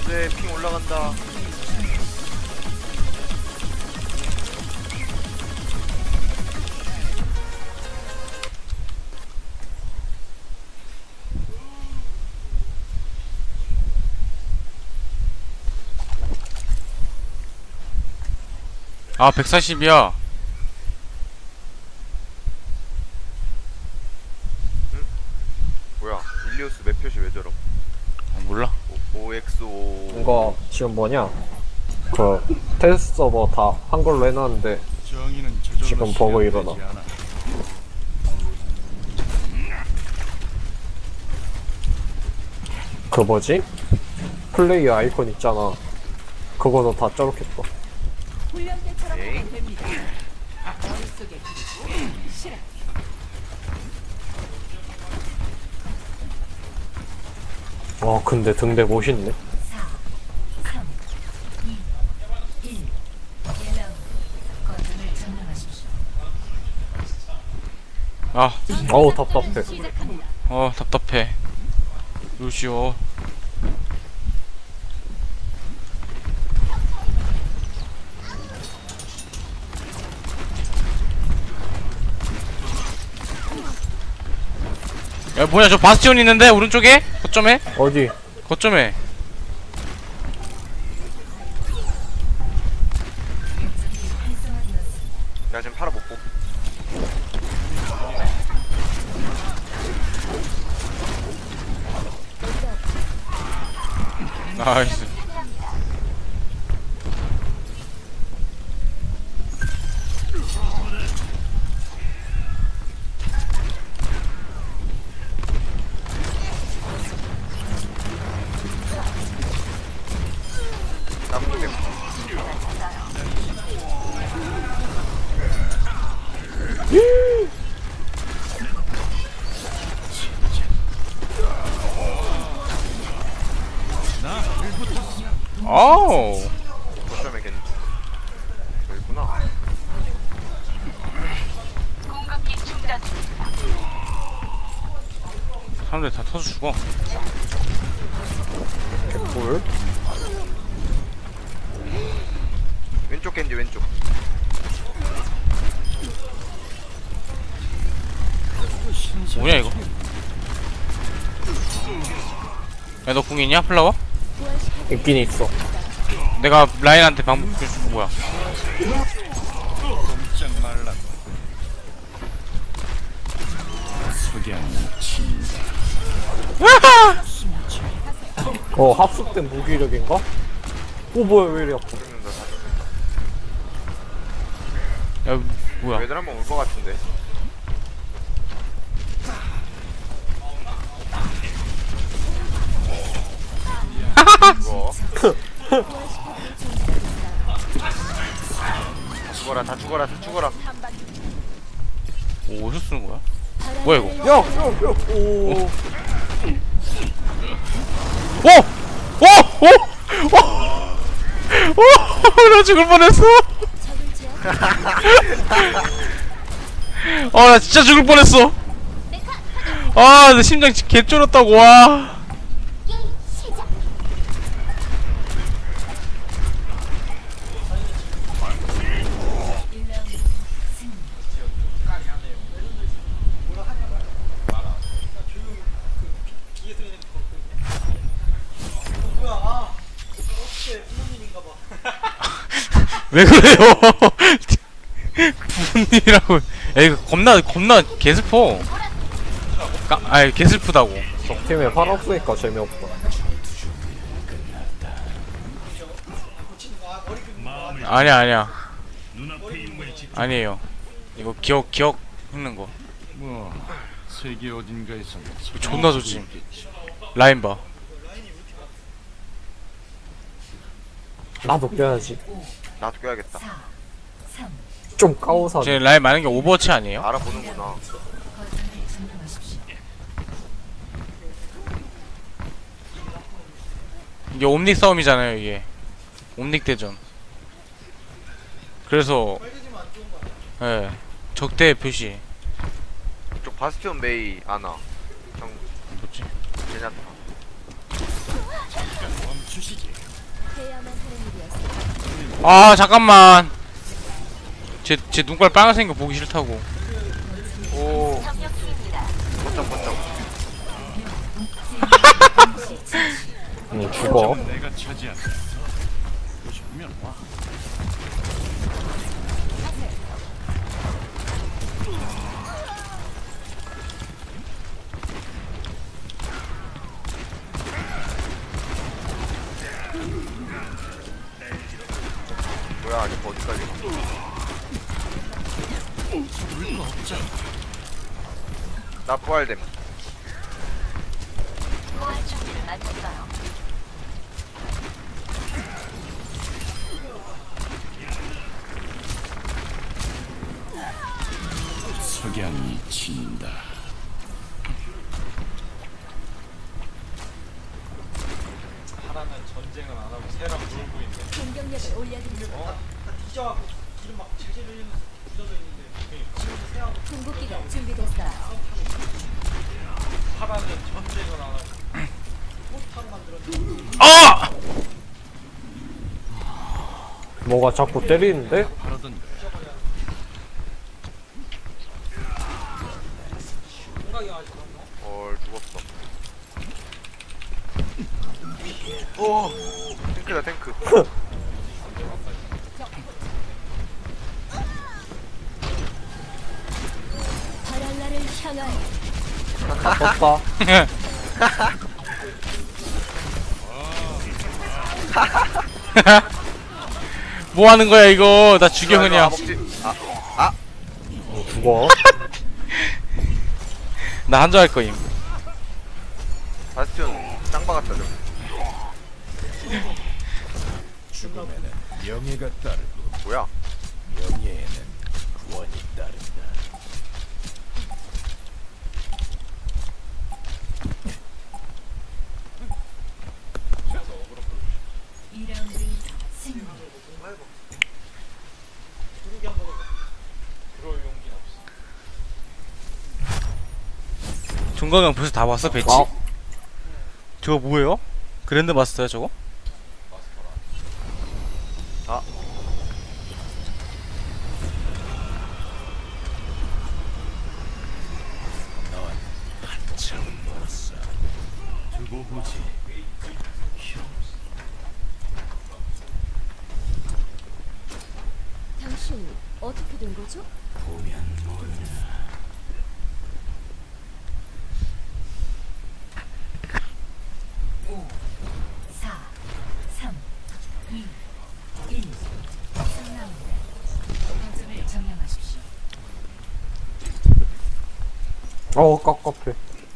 안돼, 핑 올라간다. 아 140이야. 뭐야, 일리오스 맵 표시 왜 저럼? 몰라. OXO. 이거 지금 뭐냐? 그 테스트 서버 다 한글로 해놨는데 지금 버그 일어나. 그 뭐지? 플레이어 아이콘 있잖아. 그거도 다 저렇겠다. 에이. 근데 등대 멋있네. 아 어우 답답해. 답답해. 루시오. 야 뭐야, 저 바스티온 있는데 오른쪽에? 거점에? 어디? 거점에. 야, 지금 팔아 못 뽑. 나이스. 나무 맵. 어우. 거점에 겐지. 여기구나. 사람들 다 터져 죽어. 뭘? 왼쪽 겐지, 왼쪽. 뭐냐 이거? 야 너 궁 있냐? 플라워? 있긴 있어. 내가 라인한테 방법 줄줄 뭐야? 합숙된 무기력인가? 뭐야 왜 이래 아파. 죽는다, 다 죽는다. 야 뭐야? 애들 한번 올 것 같은데. 이거 다 죽어라, 다 죽어라. 오, 어디서 쓰는 거야? 뭐야 이거? 야! 오! 오! 오! 오! 오! 오! 나 죽을 뻔했어. 나 진짜 죽을 뻔했어. 내 심장 개 쫄았다고. 와. 왜 그래요? 부모님이라고. 야 이거 겁나 개슬퍼. 아이 개슬프다고. 적팀에 팔 없으니까 재미없다. 아니야 아니에요. 이거 기억 읽는 거. 뭐 세계 어딘가에서 존나 좋지. 라인 봐. 나도 껴야지. 나도 껴야겠다. 좀 까우사. 제 라인 많은 게 오버워치 아니에요? 알아보는구나. 이게 옴닉 싸움이잖아요 이게. 옴닉 대전. 그래서 예 적대 표시. 이쪽 바스티온 메이 아나. 뭐지? 제냐타. 멈추시지. 아 잠깐만. 제 눈깔 빨간색인 거 보기 싫다고. 오 번쩍번쩍. 죽어. 내가 차지한다. 보고 싶으면 와. 뭐야 아직 어디까지 가? 나 부활됨. 석양이 친다. 하라는 전쟁은 안 하고 새랑 놀고 있네. 공격력을 올려드리죠. 뒤져갖고 기름 막 질질 흘리면서 굳어져 있는데 새하고 궁극기가 준비됐어요. 하라는 전쟁은 안 하고 꽃하고 만들었는데. 아! 뭐가 자꾸 때리는데? 바라던 거야. 헐 죽었어. 오 탱크다 탱크. 바랄라를 향하여 떴다. 뭐 하는 거야 이거? 나 죽여 이거 그냥. 먹지. 죽어. 나 한조 할 거임. 바스티온 짱 박았다 저. 죽음에는 명예가 따르고 뭐야? 명예에는 구원이 따른다. 종강형 벌써 다 왔어 배치? 아. 저거 뭐예요? 그랜드 마스터야 저거? 아 참 멀었어. 두고 보지. 당신 어떻게 된 거죠? 보면 모르나. 4, 3, 2, 1. 승리합니다. 거점을 점령하십시오. 깝깝해.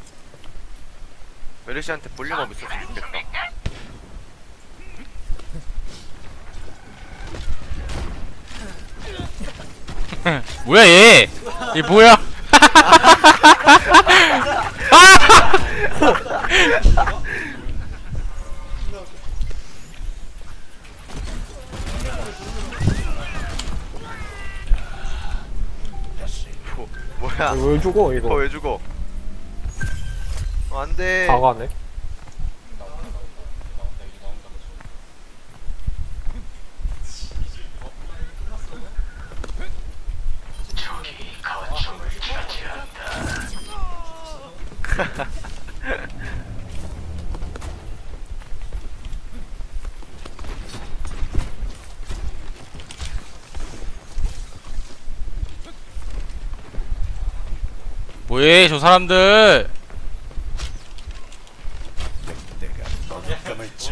메르시한테 볼륨업 있었으면 좋겠다. 뭐야 얘? 얘 뭐야? 뭐야? 왜 죽어 이거 이거? 왜 죽어? 안돼. 다 가네. 뭐해 저 사람들? 내가 먹잇감을 쳐.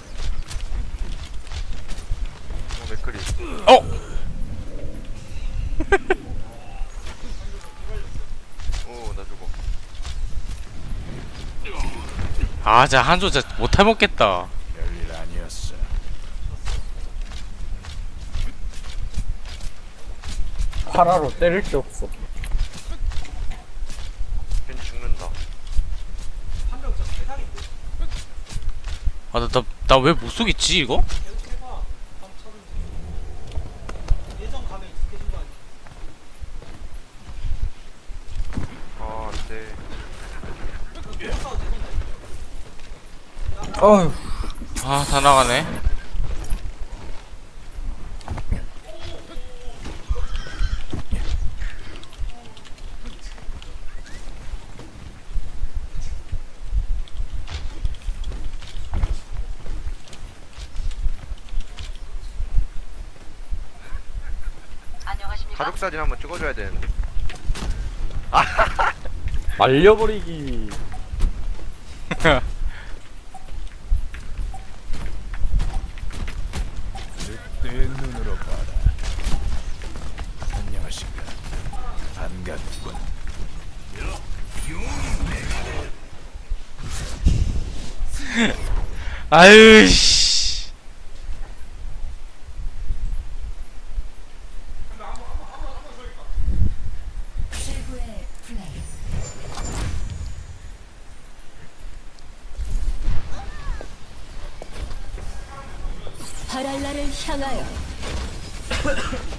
맥크리. 어? 오나 죽어. 아, 자 한조 진짜 못 해먹겠다. 별일 아니었어. 파라로 때릴 게 없어. 괜히 죽는다. 아, 나 왜 못 쏘겠지 이거? 아 안돼. 어휴. 아, 다 나가네. 가족 사진 한번 찍어줘야 되는데. 말려버리기. 늑대의 눈으로 봐라. 안녕하신가. 반갑군. 아유 씨. 최고의 플레이. 바랄라를 향하여